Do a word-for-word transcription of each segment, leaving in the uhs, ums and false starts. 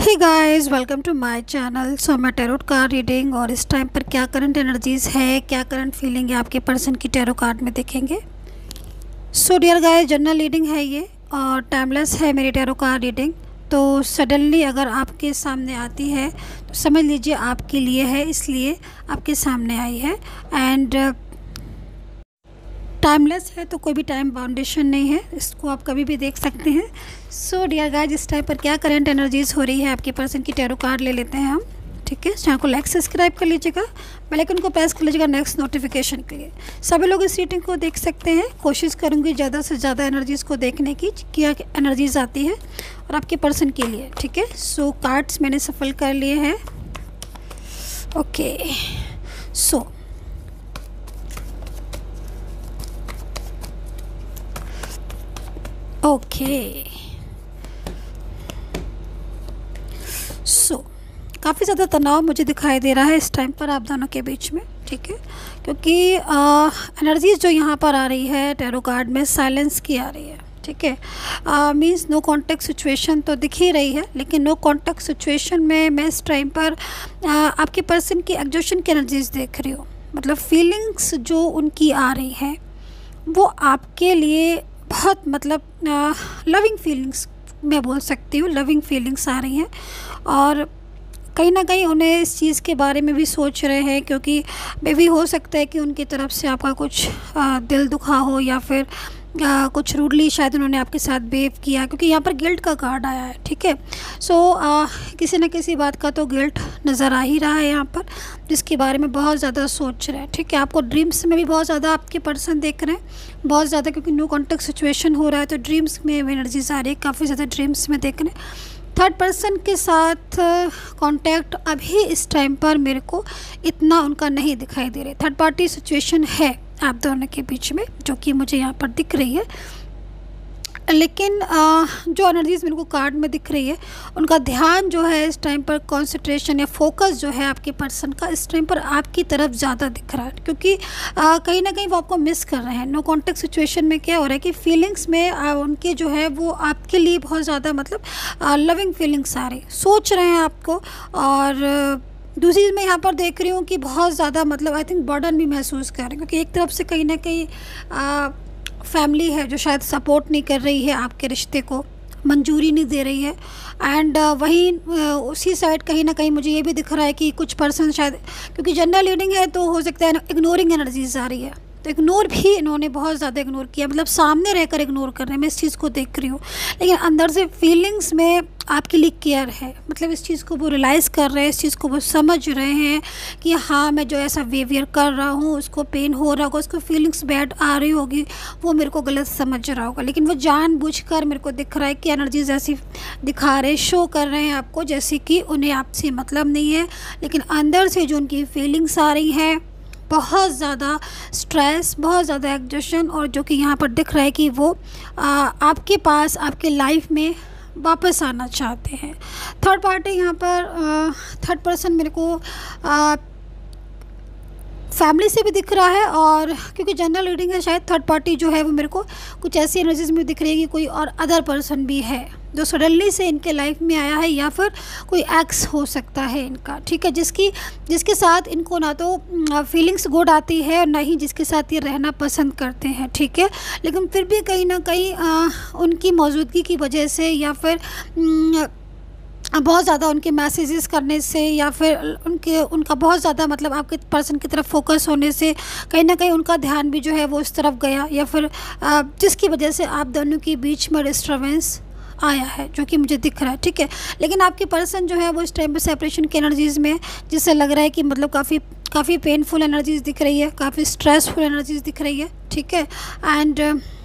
Hey guys, welcome to my channel. So मैं tarot card reading और इस time पर क्या करंट एनर्जीज़ है, क्या करंट फीलिंग है आपके पर्सन की टैरो कार्ड में देखेंगे। So dear guys, general reading है ये और टाइमलेस है मेरी टैरो कार्ड रीडिंग। तो सडनली अगर आपके सामने आती है तो समझ लीजिए आपके लिए है, इसलिए आपके सामने आई है। एंड टाइमलेस है तो कोई भी टाइम बाउंडेशन नहीं है, इसको आप कभी भी देख सकते हैं। सो डियर गाइस, इस टाइम पर क्या करंट एनर्जीज हो रही है आपके पर्सन की टैरो कार्ड ले लेते हैं हम। ठीक है, चैनल को लाइक सब्सक्राइब कर लीजिएगा, बेल आइकन को प्रेस कर लीजिएगा नेक्स्ट नोटिफिकेशन के लिए। सभी लोग इस रीडिंग को देख सकते हैं। कोशिश करूँगी ज़्यादा से ज़्यादा एनर्जीज़ को देखने की, क्या एनर्जीज आती है और आपके पर्सन के लिए। ठीक है, सो कार्ड्स मैंने सफल कर लिए हैं। ओके, सो ओके सो काफ़ी ज़्यादा तनाव मुझे दिखाई दे रहा है इस टाइम पर आप दोनों के बीच में। ठीक है, क्योंकि एनर्जीज जो यहाँ पर आ रही है टैरो कार्ड में साइलेंस की आ रही है। ठीक है, मींस नो कॉन्टेक्ट सिचुएशन तो दिख ही रही है, लेकिन नो कॉन्टेक्ट सिचुएशन में मैं इस टाइम पर uh, आपके पर्सन की एग्जॉशन की एनर्जीज देख रही हूँ। मतलब फीलिंग्स जो उनकी आ रही है वो आपके लिए बहुत मतलब लविंग फीलिंग्स मैं बोल सकती हूँ, लविंग फीलिंग्स आ रही हैं। और कहीं ना कहीं उन्हें इस चीज़ के बारे में भी सोच रहे हैं, क्योंकि मे भी हो सकता है कि उनकी तरफ से आपका कुछ आ, दिल दुखा हो या फिर आ, कुछ रूडली शायद उन्होंने आपके साथ बिहेव किया, क्योंकि यहाँ पर गिल्ट का कार्ड आया है। ठीक है, सो किसी न किसी बात का तो गिल्ट नज़र आ ही रहा है यहाँ पर, जिसके बारे में बहुत ज़्यादा सोच रहे हैं। ठीक है, आपको ड्रीम्स में भी बहुत ज़्यादा आपके पर्सन देख रहे हैं, बहुत ज़्यादा, क्योंकि नो कॉन्टेक्ट सिचुएशन हो रहा है तो ड्रीम्स में एनर्जीज आ रही है, काफ़ी ज़्यादा ड्रीम्स में देख रहे हैं। थर्ड पर्सन के साथ कांटेक्ट अभी इस टाइम पर मेरे को इतना उनका नहीं दिखाई दे रहा है। थर्ड पार्टी सिचुएशन है आप दोनों के बीच में, जो कि मुझे यहाँ पर दिख रही है। लेकिन आ, जो एनर्जीज मेरे को कार्ड में दिख रही है, उनका ध्यान जो है इस टाइम पर, कंसंट्रेशन या फोकस जो है आपके पर्सन का इस टाइम पर आपकी तरफ ज़्यादा दिख रहा है, क्योंकि आ, कहीं ना कहीं वो आपको मिस कर रहे हैं। नो कॉन्टेक्ट सिचुएशन में क्या हो रहा है कि फीलिंग्स में आ, उनके जो है वो आपके लिए बहुत ज़्यादा मतलब लविंग फीलिंग्स आ रही, सोच रहे हैं आपको। और दूसरी चीज़ मैं यहाँ पर देख रही हूँ कि बहुत ज़्यादा मतलब आई थिंक बर्डन भी महसूस कर रहे हैं, क्योंकि एक तरफ से कहीं ना कहीं आ, फैमिली है जो शायद सपोर्ट नहीं कर रही है, आपके रिश्ते को मंजूरी नहीं दे रही है। एंड uh, वहीं uh, उसी साइड कहीं ना कहीं मुझे ये भी दिख रहा है कि कुछ पर्सन शायद, क्योंकि जनरल रीडिंग है तो हो सकता है इग्नोरिंग एनर्जीज आ रही है, तो इग्नोर भी इन्होंने बहुत ज़्यादा इग्नोर किया, मतलब सामने रहकर इग्नोर कर रहे हैं। मैं इस चीज़ को देख रही हूँ, लेकिन अंदर से फीलिंग्स में आपके लिए केयर है। मतलब इस चीज़ को वो रियलाइज़ कर रहे हैं, इस चीज़ को वो समझ रहे हैं कि हाँ, मैं जो ऐसा बिहेवियर कर रहा हूँ उसको पेन हो रहा होगा, उसको फीलिंग्स बैड आ रही होगी, वो मेरे को गलत समझ रहा होगा। लेकिन वो जानबूझकर मेरे को दिख रहा है कि एनर्जीज ऐसी दिखा रहे, शो कर रहे हैं आपको जैसे कि उन्हें आपसे मतलब नहीं है, लेकिन अंदर से जो उनकी फीलिंग्स आ रही हैं बहुत ज़्यादा स्ट्रेस, बहुत ज़्यादा एग्जॉशन, और जो कि यहाँ पर दिख रहा है कि वो आ, आपके पास, आपके लाइफ में वापस आना चाहते हैं। थर्ड पार्टी यहाँ पर, थर्ड पर्सन मेरे को आ, फैमिली से भी दिख रहा है, और क्योंकि जनरल रीडिंग है शायद थर्ड पार्टी जो है वो मेरे को कुछ ऐसी एनर्जीज में दिख रही है कि कोई और अदर पर्सन भी है जो सडनली से इनके लाइफ में आया है, या फिर कोई एक्स हो सकता है इनका। ठीक है, जिसकी जिसके साथ इनको ना तो फीलिंग्स गुड आती है और ना ही जिसके साथ ये रहना पसंद करते हैं। ठीक है, लेकिन फिर भी कहीं ना कहीं आ, उनकी मौजूदगी की वजह से, या फिर न, बहुत ज़्यादा उनके मैसेजेस करने से, या फिर उनके उनका बहुत ज़्यादा मतलब आपके पर्सन की तरफ फोकस होने से कहीं ना कहीं उनका ध्यान भी जो है वो इस तरफ गया, या फिर आ, जिसकी वजह से आप दोनों के बीच में डिस्टर्बेंस आया है, जो कि मुझे दिख रहा है। ठीक है, लेकिन आपके पर्सन जो है वो इस टाइम पे सेपरेशन की एनर्जीज़ में, जिससे लग रहा है कि मतलब काफ़ी काफ़ी पेनफुल एनर्जीज़ दिख रही है, काफ़ी स्ट्रेसफुल एनर्जीज़ दिख रही है। ठीक है, एंड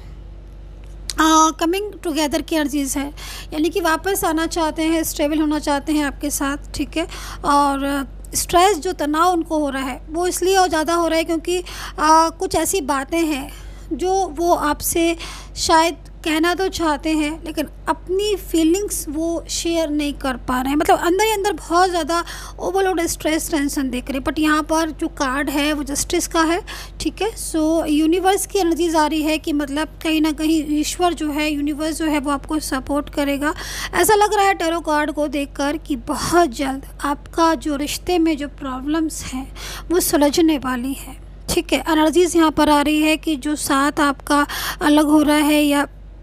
कमिंग टुगेदर की एनर्जीज़ है, यानी कि वापस आना चाहते हैं, स्टेबल होना चाहते हैं आपके साथ। ठीक है, और स्ट्रेस जो तनाव उनको हो रहा है वो इसलिए और ज़्यादा हो रहा है क्योंकि आ, कुछ ऐसी बातें हैं जो वो आपसे शायद कहना तो चाहते हैं लेकिन अपनी फीलिंग्स वो शेयर नहीं कर पा रहे हैं, मतलब अंदर ही अंदर बहुत ज़्यादा ओवरलोड स्ट्रेस टेंशन देख रहे हैं। बट यहाँ पर जो कार्ड है वो जस्टिस का है, ठीक है। सो यूनिवर्स की एनर्जीज आ रही है कि मतलब कहीं ना कहीं ईश्वर जो है, यूनिवर्स जो है वो आपको सपोर्ट करेगा। ऐसा लग रहा है टैरो कार्ड को देखकर कि बहुत जल्द आपका जो रिश्ते में जो प्रॉब्लम्स हैं वो सुलझने वाली है, ठीक है। एनर्जीज यहाँ पर आ रही है कि जो साथ आपका अलग हो रहा है, या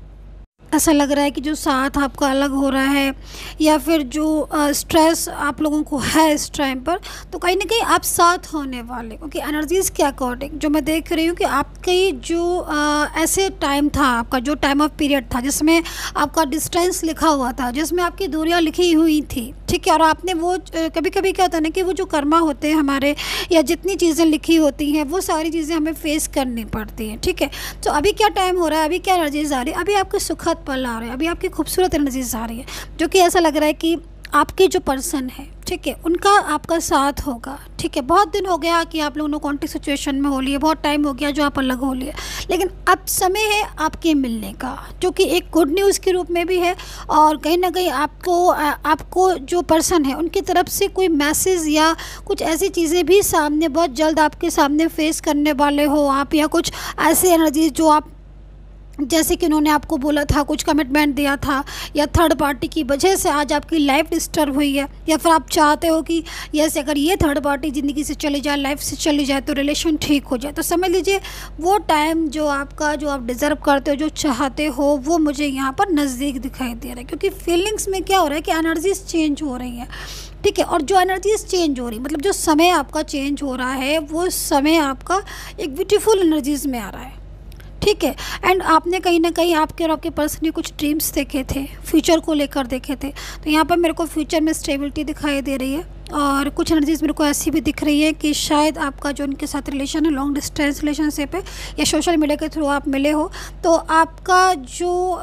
ऐसा लग रहा है कि जो साथ आपका अलग हो रहा है, या फिर जो स्ट्रेस आप लोगों को है इस टाइम पर, तो कहीं ना कहीं आप साथ होने वाले, क्योंकि एनर्जीज़ के अकॉर्डिंग जो मैं देख रही हूँ कि आपकी जो आ, ऐसे टाइम था, आपका जो टाइम ऑफ पीरियड था जिसमें आपका डिस्टेंस लिखा हुआ था, जिसमें आपकी दूरियाँ लिखी हुई थी, ठीक है। और आपने वो कभी कभी क्या होता है ना कि वो जो कर्मा होते हैं हमारे, या जितनी चीज़ें लिखी होती हैं वो सारी चीज़ें हमें फेस करनी पड़ती हैं, ठीक है। तो अभी क्या टाइम हो रहा है, अभी क्या एनर्जीज आ रही है, अभी आपके सुखद पल आ रहे हैं, अभी आपकी खूबसूरत एनर्जीज आ रही है, जो कि ऐसा लग रहा है कि आपके जो पर्सन है, ठीक है, उनका आपका साथ होगा, ठीक है। बहुत दिन हो गया कि आप लोगों कॉन्टेक्ट सिचुएशन में हो लिए, बहुत टाइम हो गया जो आप अलग हो लिए, लेकिन अब समय है आपके मिलने का, जो कि एक गुड न्यूज़ के रूप में भी है। और कहीं ना कहीं आपको आपको जो पर्सन है उनकी तरफ से कोई मैसेज या कुछ ऐसी चीज़ें भी सामने बहुत जल्द आपके सामने फेस करने वाले हो आप, या कुछ ऐसी एनर्जीज जो आप, जैसे कि उन्होंने आपको बोला था, कुछ कमिटमेंट दिया था, या थर्ड पार्टी की वजह से आज आपकी लाइफ डिस्टर्ब हुई है, या फिर आप चाहते हो कि यस अगर ये थर्ड पार्टी ज़िंदगी से चली जाए, लाइफ से चली जाए, तो रिलेशन ठीक हो जाए। तो समझ लीजिए वो टाइम जो आपका, जो आप डिज़र्व करते हो, जो चाहते हो, वो मुझे यहाँ पर नज़दीक दिखाई दे रहा है। क्योंकि फीलिंग्स में क्या हो रहा है कि एनर्जीज चेंज हो रही हैं, ठीक है। और जो एनर्जीज चेंज हो रही, मतलब जो समय आपका चेंज हो रहा है, वो समय आपका एक ब्यूटीफुल एनर्जीज में आ रहा है, ठीक है। एंड आपने कहीं ना कहीं आपके और आपके पर्सन ने कुछ ड्रीम्स देखे थे, फ्यूचर को लेकर देखे थे, तो यहाँ पर मेरे को फ्यूचर में स्टेबिलिटी दिखाई दे रही है। और कुछ एनर्जीज मेरे को ऐसी भी दिख रही है कि शायद आपका जो उनके साथ रिलेशन है, लॉन्ग डिस्टेंस रिलेशनशिप है, या सोशल मीडिया के थ्रू आप मिले हो, तो आपका जो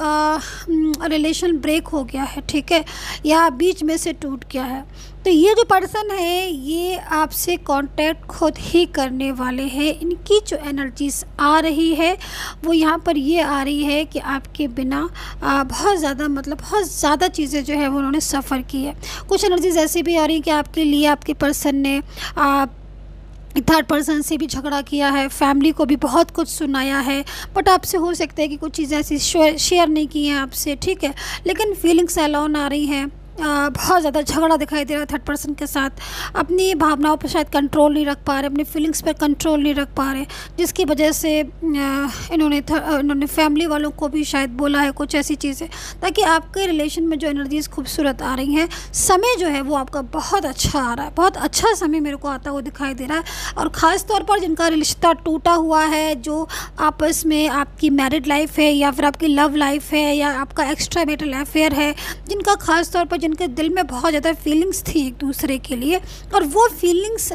रिलेशन ब्रेक हो गया है, ठीक है, या बीच में से टूट गया है। तो ये जो पर्सन है ये आपसे कांटेक्ट खुद ही करने वाले हैं। इनकी जो एनर्जीज आ रही है वो यहाँ पर ये आ रही है कि आपके बिना आ, बहुत ज़्यादा, मतलब बहुत ज़्यादा चीज़ें जो है वो उन्होंने सफ़र की है। कुछ एनर्जीज ऐसी भी आ रही है कि आपके लिए आपके पर्सन ने आ, थर्ड पर्सन से भी झगड़ा किया है, फैमिली को भी बहुत कुछ सुनाया है, बट आपसे हो सकता है कि कुछ चीज़ें ऐसी शेयर नहीं की हैं आपसे, ठीक है। लेकिन फीलिंग्स अलोन आ रही हैं, आ, बहुत ज़्यादा झगड़ा दिखाई दे रहा है थर्ड पर्सन के साथ, अपनी भावनाओं पर शायद कंट्रोल नहीं रख पा रहे, अपनी फीलिंग्स पर कंट्रोल नहीं रख पा रहे, जिसकी वजह से आ, इन्होंने इन्होंने फैमिली वालों को भी शायद बोला है कुछ ऐसी चीज़ें, ताकि आपके रिलेशन में जो एनर्जीज़ खूबसूरत आ रही हैं, समय जो है वो आपका बहुत अच्छा आ रहा है, बहुत अच्छा समय मेरे को आता हुआ दिखाई दे रहा है। और ख़ास तौर पर जिनका रिश्ता टूटा हुआ है, जो आपस में आपकी मैरिड लाइफ है, या फिर आपकी लव लाइफ है, या आपका एक्स्ट्रा मैरिटल अफेयर है, जिनका ख़ास तौर पर जिनके दिल में बहुत ज़्यादा फीलिंग्स थी एक दूसरे के लिए, और वो फीलिंग्स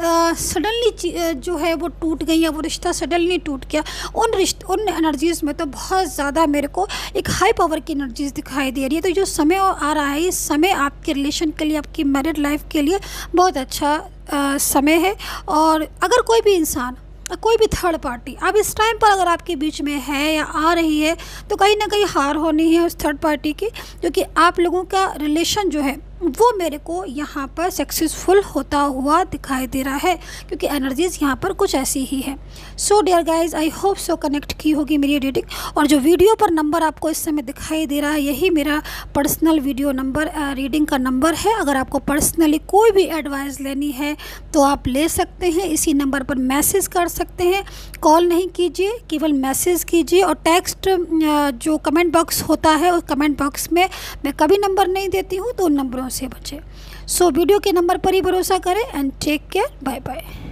सडनली जो है वो टूट गई, या वो रिश्ता सडनली टूट गया, उन रिश्ते उन एनर्जीज़ में तो बहुत ज़्यादा मेरे को एक हाई पावर की एनर्जीज़ दिखाई दे रही है। तो जो समय आ रहा है, इस समय आपके रिलेशन के लिए, आपकी मैरिड लाइफ के लिए बहुत अच्छा आ, समय है। और अगर कोई भी इंसान, कोई भी थर्ड पार्टी अब इस टाइम पर अगर आपके बीच में है या आ रही है, तो कहीं ना कहीं हार होनी है उस थर्ड पार्टी की, क्योंकि आप लोगों का रिलेशन जो है वो मेरे को यहाँ पर सक्सेसफुल होता हुआ दिखाई दे रहा है, क्योंकि एनर्जीज़ यहाँ पर कुछ ऐसी ही है। So dear guys, I hope so connect की होगी मेरी रीडिंग। और जो वीडियो पर नंबर आपको इस समय दिखाई दे रहा है, यही मेरा पर्सनल वीडियो नंबर रीडिंग का नंबर है। अगर आपको पर्सनली कोई भी एडवाइस लेनी है तो आप ले सकते हैं, इसी नंबर पर मैसेज कर सकते हैं, कॉल नहीं कीजिए, केवल मैसेज कीजिए। और टेक्स्ट जो कमेंट बॉक्स होता है, उस कमेंट बॉक्स में मैं कभी नंबर नहीं देती हूँ, तो उन नंबरों से बचे। सो वीडियो के नंबर पर ही भरोसा करें and take care, bye bye.